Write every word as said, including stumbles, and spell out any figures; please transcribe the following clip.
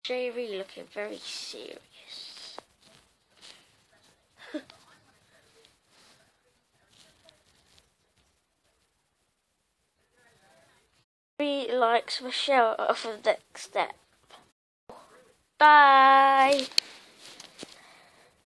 J V looking very serious. Three likes Michelle for the next step. Bye.